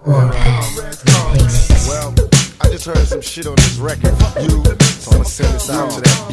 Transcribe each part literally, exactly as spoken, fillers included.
Well, I just heard some shit on this record. You, so I'ma send this out to that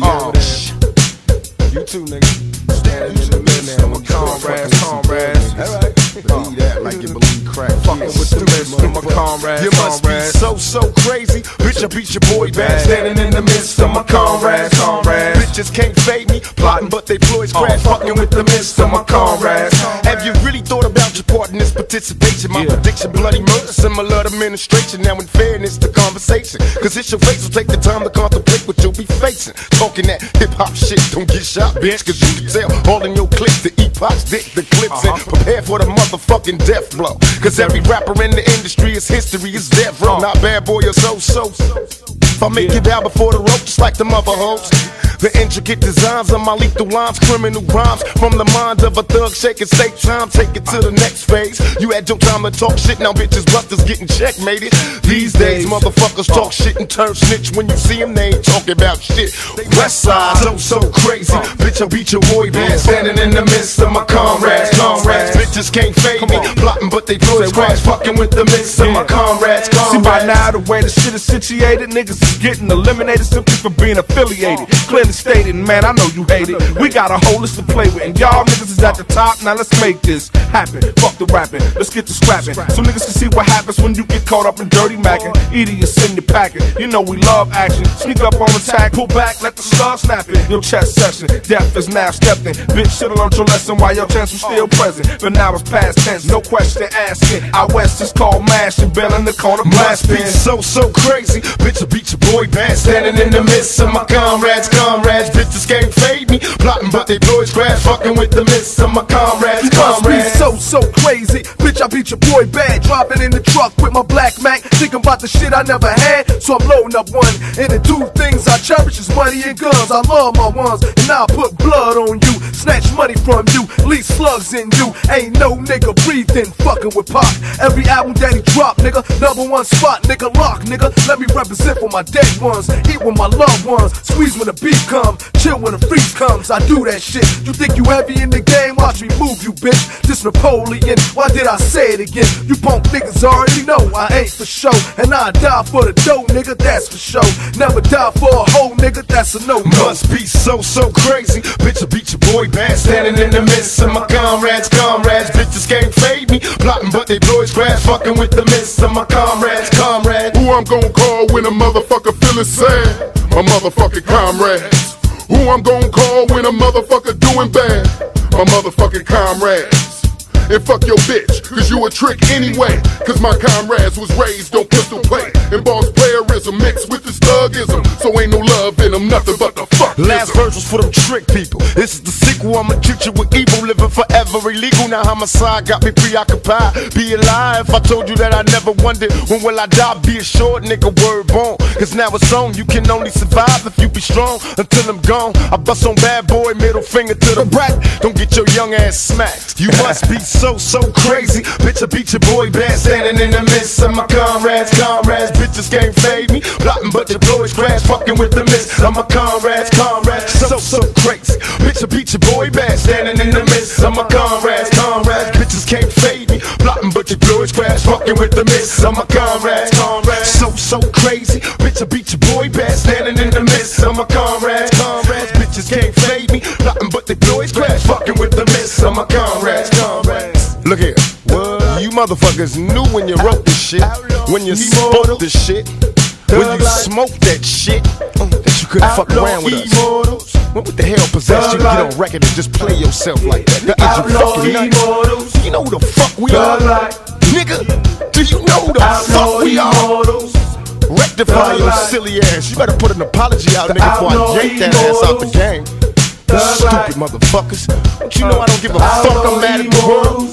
building. You too, nigga. Standing in the middle, man. Comrades, comrades. Alright. Believe that like you believe crack. Fucking with the midst of my comrades. You must be so, so crazy. Bitch, I beat your boy bad. Standing in the midst of my comrades, comrades. Bitches can't fade me. Plotting, but they ploys crash. Fucking with the midst of my comrades. Have you really thought about your part in this participation? My prediction, bloody murder, similar to administration. Now in fairness to conversation, cause it's your face will take the time to contemplate what you'll be facing. Talking that hip-hop shit, don't get shot, bitch. Cause you can tell all in your clips, the epochs, dick, the clips, and prepare for the motherfucking death blow. Cause every rapper in the industry is history, is death row. Not bad boy or so-so. If I make you bow before the rope, just like the mother hoes. The intricate designs of my lethal lines, criminal rhymes from the mind of a thug shaking state time. Take it to the next phase. You had your time to talk shit, now bitches busters getting checkmated. These days, motherfuckers talk shit and turn snitch. When you see them, they ain't talking about shit. West side, so so crazy. Bitch, I beat your boy band, standing in the midst of my comrades. Comrades, bitches can't fade me. Plotting, but they floors crash. Fucking with the midst of my comrades. See by now the way the shit is situated, niggas is getting eliminated simply for being affiliated. Clearly stated, man, I know you hate it. We got a whole list to play with, and y'all niggas is at the top. Now let's make this happen. Fuck the rapping, let's get to scrapping, so niggas can see what happens when you get caught up in dirty macking. Idiots in your packet, you know we love action. Sneak up on attack, pull back, let the slug snap it. Your chest session, death is now stepped in. Bitch, should've learned your lesson while your chance was still present, but now it's past tense, no question asking. Out west is called mashing, bell in the corner, must be so so crazy. Bitch, I beat your boy bad, standing in the midst of my comrades. Comrades, bitches can't fade me. Plotting, but they boys crash. Fucking with the midst of my comrades. Must be so so crazy. Bitch, I beat your boy bad. Dropping in the truck with my black Mac, thinking about the shit I never had. So I'm loading up one, and the two things I cherish is money and guns. I love my ones, and I'll put blood on you, snatch money from you, leave slugs in you. Ain't no nigga breathing, fucking with Pac. Every album that he drop, nigga, number one spot, nigga, lock, nigga. Let me represent for my dead ones, eat with my loved ones, squeeze when the beat comes, chill when the freeze comes. I do that shit. You think you heavy in the game? Watch me move, you bitch. This Napoleon, why did I say it again? You punk niggas already know I ain't for show, and I die for the dough, nigga, that's for show. Never die for a hoe, nigga, that's a no. Must be so so crazy. Bitch, I beat your boy bad, standing in the midst of my comrades. Comrades, bitches can't fade me. Plotting, but they boys crash. Fucking with the midst of my comrades. Comrades, who I'm gonna call when a motherfucker feeling sad? My motherfucking comrades. Who I'm gonna call when a motherfucker doing bad? My motherfucking comrades. And fuck your bitch, cause you a trick anyway. Cause my comrades was raised on pistol play and boss playerism mixed with this thugism. So ain't no love in them, nothing but the fuck. Last verse was for them trick people. This is the sequel, I'ma treat you with evil. Living forever illegal, now homicide got me preoccupied. Be alive, I told you that I never wondered when will I die. Be assured, nigga, word born. Cause now it's on, you can only survive if you be strong. Until I'm gone, I bust on bad boy, middle finger to the brat. Don't get your young ass smacked. You must be so, so crazy. Bitch, I beat your boy bad, standing in the midst of my comrades. Comrades, bitches can't fade me. Plotting, but your boys crash. Fucking with the midst of my comrades. Comrades, so, so crazy. Bitch, I beat your boy bad, standing in the midst of my comrades. Comrades, bitches can't fade me. Plotting, but your boys crash. Fucking with the midst of my comrades. Comrades, so, so crazy. Bitch, I beat your boy bad, standing in the midst of my comrades. Comrades, bitches can't fade me. Plotting, but the boys crash. Fucking with the midst of my comrades. Comrades. Look here, what? You motherfuckers knew when you wrote this shit, when you spoke this shit, when you smoked that shit, that you couldn't fuck around with us. What the hell possessed you to get on record and just play yourself like that? Nigga, is you fucking nuts? Do you know who the fuck we are? Nigga, do you know who the fuck we are? Rectify your silly ass. You better put an apology out, nigga, before I yank that ass out the game. Stupid motherfuckers. Don't you know I don't give a fuck? I'm mad at the world.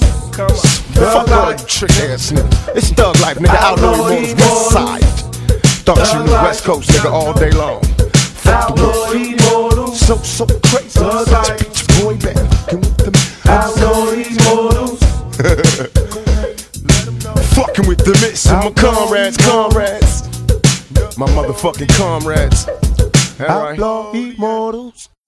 Fuck all you trick ass niggas. It's thug life, nigga. Outlaw Immortals, West Side. Thought you knew West Coast, nigga, all day long. Fuck the world. So, so crazy. Such a bitch boy band. Fucking with them. Fucking with the midst of my comrades, comrades. My motherfucking comrades. Outlaw Immortals.